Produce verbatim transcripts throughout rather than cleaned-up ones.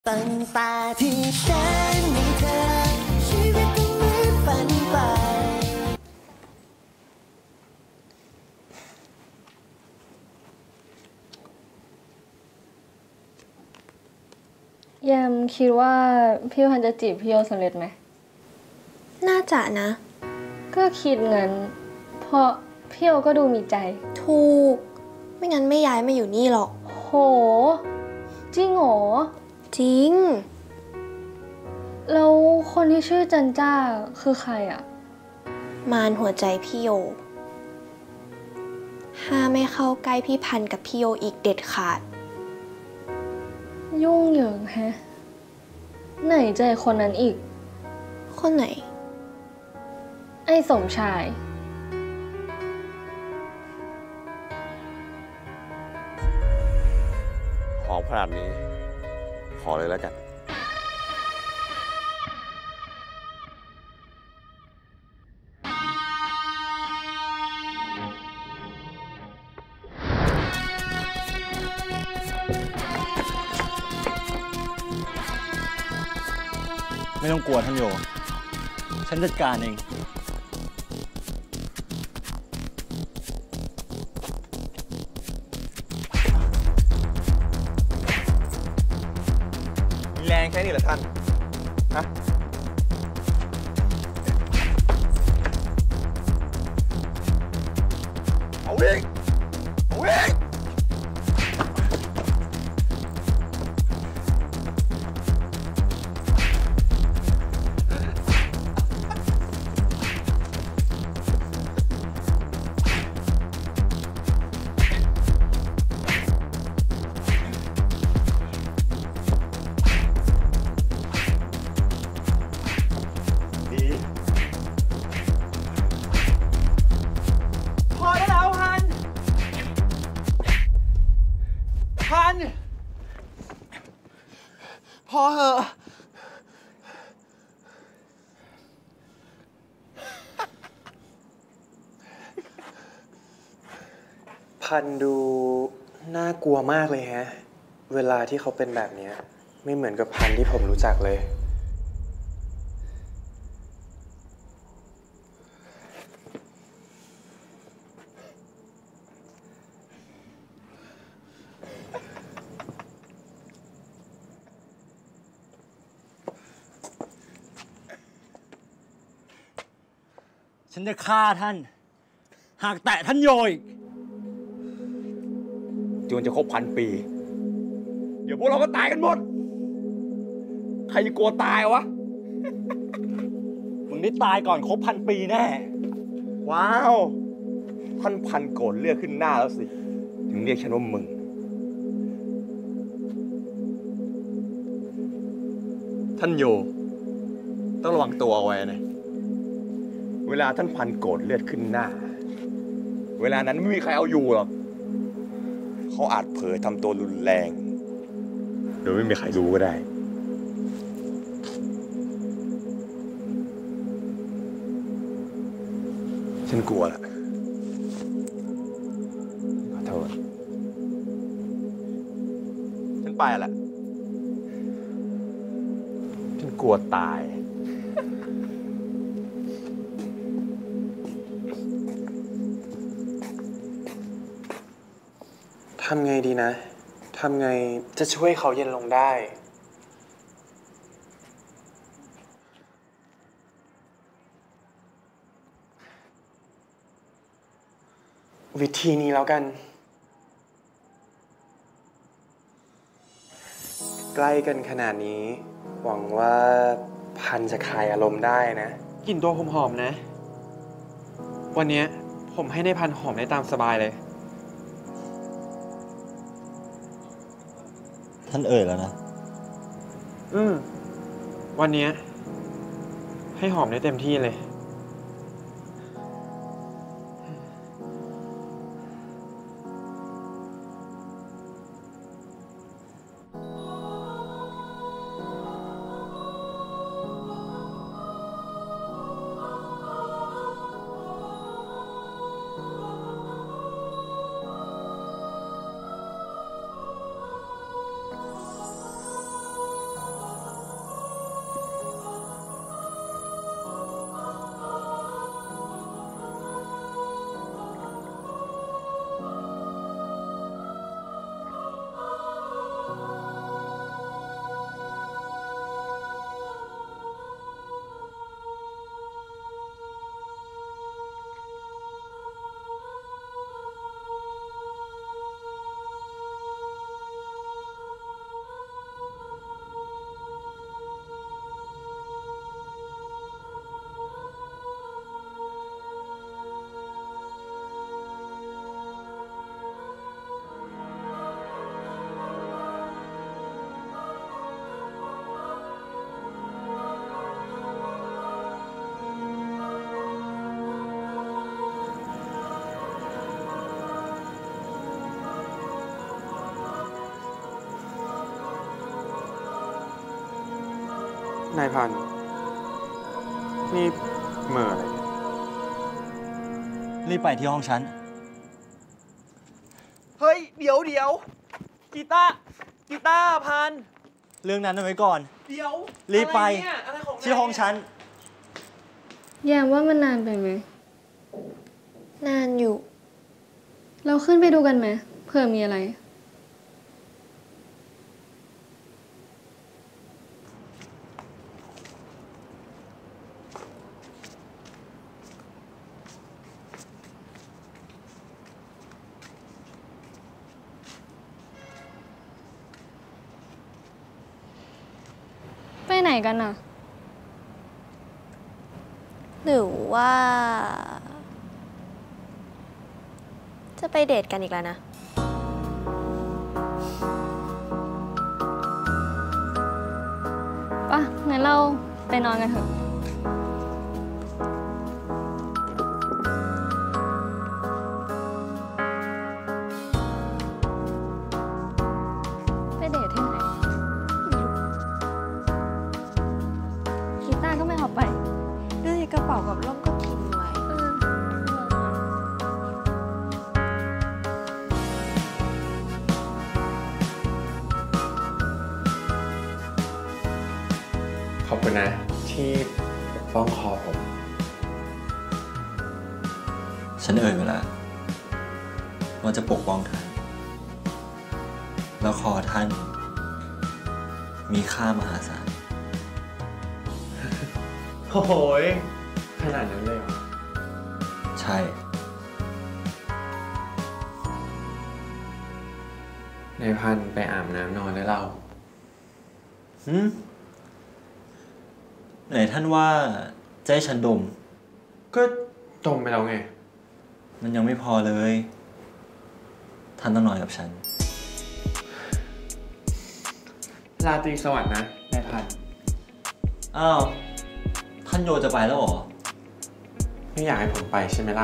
ตั้งแต่ที่ฉันมีเธอชีวิตก็เหมือนฝันไปแยมคิดว่าพี่พันจะจีบพี่โยสำเร็จไหมน่าจะนะก็คิดงั้นเพราะพี่โยก็ดูมีใจถูกไม่งั้นไม่ย้ายมาอยู่นี่หรอกโหจริงเหรอจริงแล้วคนที่ชื่อจันจ้าคือใครอะมารหัวใจพี่โยห้ามไม่เข้าใกล้พี่พันกับพี่โยอีกเด็ดขาดยุ่งเหยิงแฮะไหนใจคนนั้นอีกคนไหนไอ้สมชายขอขนาดนี้ขอเลยแล้วกันไม่ต้องกลัวท่านโยฉันจัดการเองมีแรงแค่นี้เหรอท่านฮะเอาวิ่งเอาวิ่งพอเหอะพันดูน่ากลัวมากเลยฮะเวลาที่เขาเป็นแบบนี้ไม่เหมือนกับพันที่ผมรู้จักเลยฉันจะฆ่าท่านหากแตะท่านโยอีกจนจะครบพันปีเดี๋ยวพวกเราก็ตายกันหมดใครจะกลัวตายวะมึงได้ตายก่อนครบพันปีแน่ว้าวท่านพันโกรธเลือดขึ้นหน้าแล้วสิถึงเรียกฉันว่ามึงท่านโยต้องระวังตัวเอาไว้นะเวลาท่านพันโกรธเลือดขึ้นหน้าเวลานั้นไม่มีใครเอาอยู่หรอกเขาอาจเผลอทำตัวรุนแรงโดยไม่มีใครรู้ก็ได้ฉันกลัวละขอโทษฉันไปละฉันกลัวตายทำไงดีนะ ทำไงจะช่วยเขาเย็นลงได้ วิธีนี้แล้วกัน ใกล้กันขนาดนี้ หวังว่าพันจะคลายอารมณ์ได้นะกลิ่นตัวผมหอมนะ วันนี้ผมให้ในพันหอมได้ตามสบายเลยท่านเอ่ยแล้วนะอืมวันนี้ให้หอมได้เต็มที่เลยนายพัน นี่เหม่ออะไรเนี่ยรีบไปที่ห้องฉันเฮ้ย เดี๋ยวเดี๋ยวกีตาร์กีตาร์พันเรื่องนั้นเอาไว้ก่อนเดี๋ยวรีบไปอะไรเนี่ยอะไรของนายที่ห้องฉันแยมว่ามันนานไปไหมนานอยู่เราขึ้นไปดูกันไหมเผื่อมีอะไร ไปไหนกันน่ะหรือว่า จะไปเดทกันอีกแล้วนะป่ะ งั้นเราไปนอนกันเถอะ ไปเดทที่ไหนกีตาร์ก็ไม่เอาไปดูสิกระเป๋ากับร่มก็ทิ้งไว้ขอบคุณนะ ที่ปกป้องคอผมฉันเอ่ยไปแล้วว่าจะปกป้องท่าน แล้วคอท่าน มีค่ามหาศาลโอ้โหยขนาดนั้นเลยเหรอใช่นายพันไปอาบน้ำนอนได้เราหืมไหนท่านว่าจะให้ฉันดมก็จมไปแล้วไงมันยังไม่พอเลย ท่านต้องนอนกับฉันราตรีสวัสดิ์นะนายพันอ้าว ท่านโยจะไปแล้วเหรอไม่อยากให้ผมไปใช่ไหมล่ะ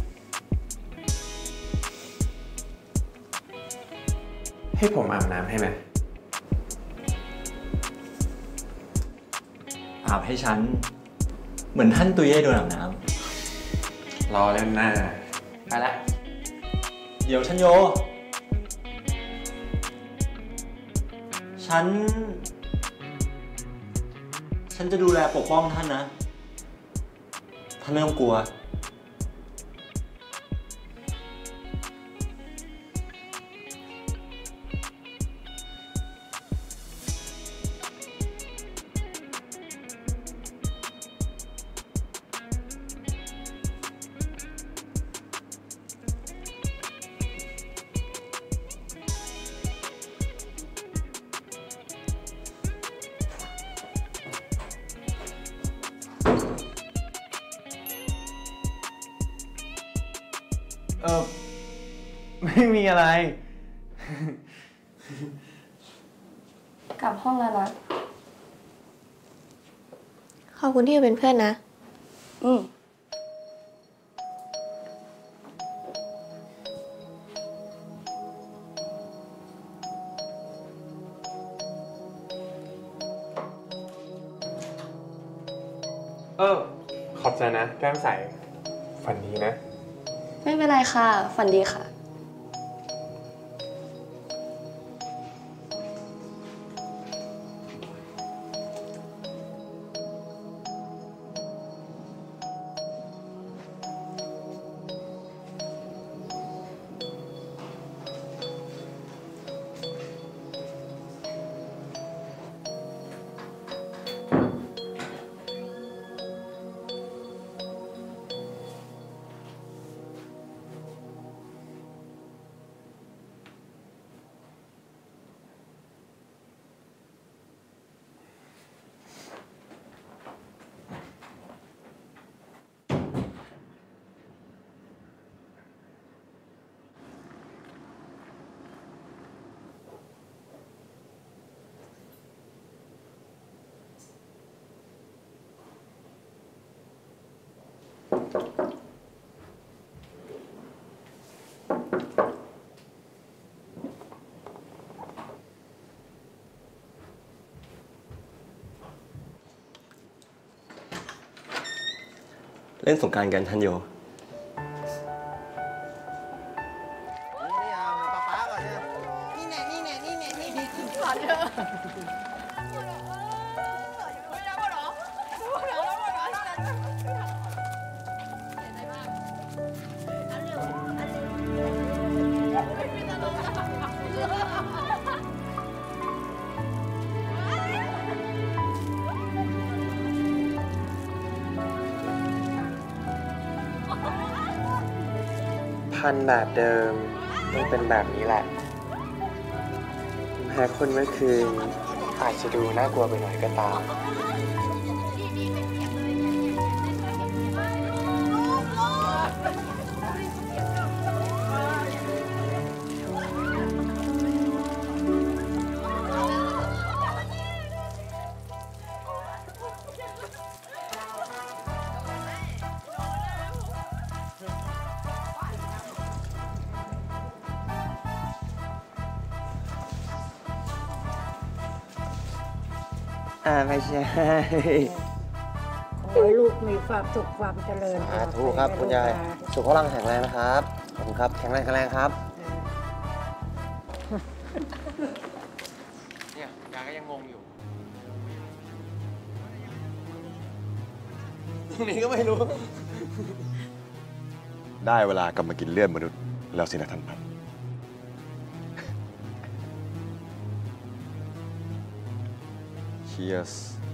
ให้ผมอาบน้ำให้ไหมอาบให้ฉัน เหมือนท่านตุยเย่โดนอาบน้รอเล่นหน้า ไปละำเดี๋ยวท่านโย ฉัน ฉันจะดูแลปกป้องท่านนะ ท่านไม่ต้องกลัวเออ ไม่มีอะไรกลับห้องแล้วนะขอบคุณที่เป็นเพื่อนนะอืมเออ ขอบใจนะ แก้มใส ฝันดีนะไม่เป็นไรค่ะ ฝันดีค่ะเล่นสงกรานต์กันท่านโยพันแบบเดิมต้องเป็นแบบนี้แหละแม้คนเมื่อคืนอาจจะดูน่ากลัวไปหน่อยก็ตามอ่าไม่ใช่ขอให้ลูกมีความสุขความเจริญสาธุครับคุณยายสุขภาพแข็งแรงนะครับขอบคุณครับแข็งแรงแข็งแรงครับเนี่ยยายก็ยังงงอยู่ตรงนี้ก็ไม่รู้ได้เวลากลับมากินเลือดมนุษย์แล้วสินะท่านพัน Cheers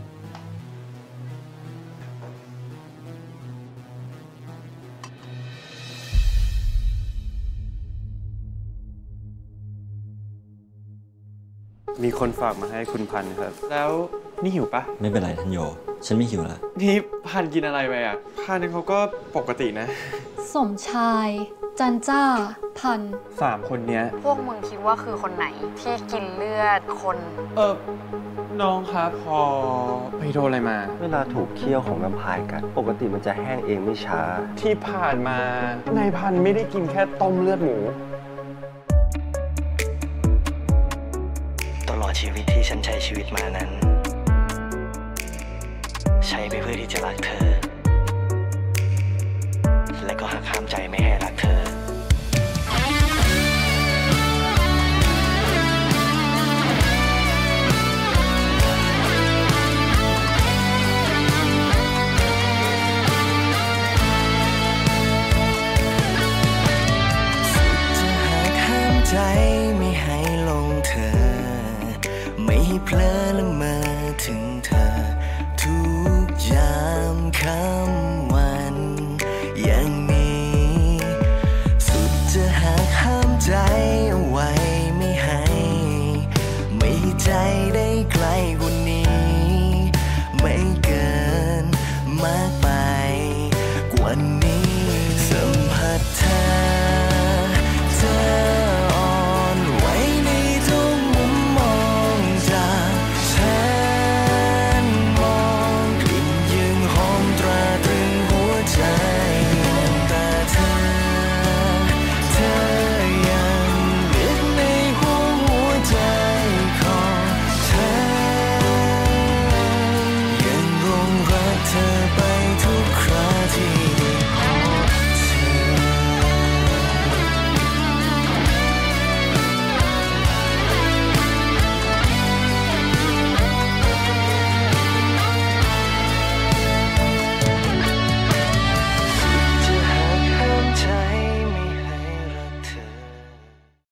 มีคนฝากมาให้คุณพันธ์ครับ แล้วนี่หิวปะไม่เป็นไรท่านโย ฉันไม่หิวแล้วนี่พันธ์กินอะไรไปอ่ะพันธ์เขาก็ปกตินะสมชาย จันจ้า พันสามคนเนี้ยพวกมึงคิดว่าคือคนไหนที่กินเลือดคนเออน้องครับพอไปโดนอะไรมาเวลาถูกเคี้ยวของน้ำพายกัดปกติมันจะแห้งเองไม่ช้าที่ผ่านมานายพันธ์ไม่ได้กินแค่ต้มเลือดหมูตลอดชีวิตที่ฉันใช้ชีวิตมานั้นใช้ไปเพื่อที่จะรักเธอและก็หักห้ามใจไม่ให้รักเธอใจไม่ให้ลงเธอไม่ให้เพลอละเมอถึงเธอทุกยามค่ำ